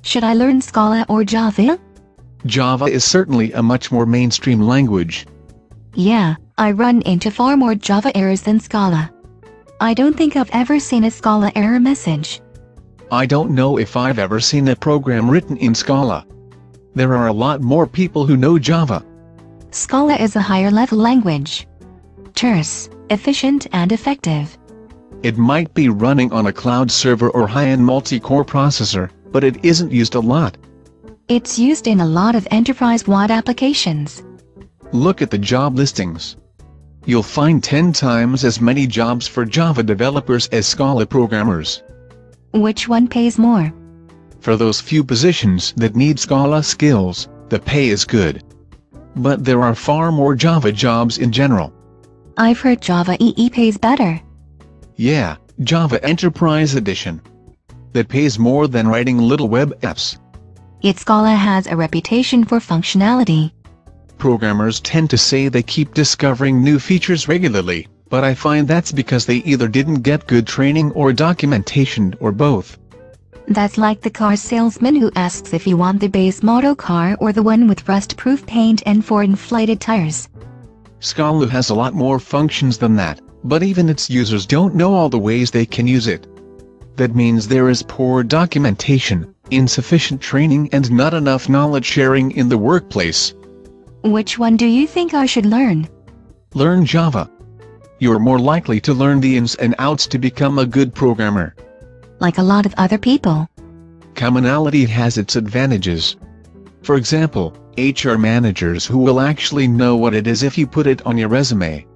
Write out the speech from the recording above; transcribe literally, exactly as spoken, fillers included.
Should I learn Scala or Java? Java is certainly a much more mainstream language. Yeah, I run into far more Java errors than Scala. I don't think I've ever seen a Scala error message. I don't know if I've ever seen a program written in Scala. There are a lot more people who know Java. Scala is a higher-level language. Terse, efficient and effective. It might be running on a cloud server or high-end multi-core processor, but it isn't used a lot. It's used in a lot of enterprise-wide applications. Look at the job listings. You'll find ten times as many jobs for Java developers as Scala programmers. Which one pays more? For those few positions that need Scala skills, the pay is good. But there are far more Java jobs in general. I've heard Java E E pays better. Yeah, Java Enterprise Edition. That pays more than writing little web apps. Yet Scala has a reputation for functionality. Programmers tend to say they keep discovering new features regularly, but I find that's because they either didn't get good training or documentation or both. That's like the car salesman who asks if you want the base model car or the one with rust-proof paint and four inflated tires. Scala has a lot more functions than that, but even its users don't know all the ways they can use it. That means there is poor documentation, insufficient training and not enough knowledge sharing in the workplace. Which one do you think I should learn? Learn Java. You're more likely to learn the ins and outs to become a good programmer. Like a lot of other people. Commonality has its advantages. For example, H R managers who will actually know what it is if you put it on your resume.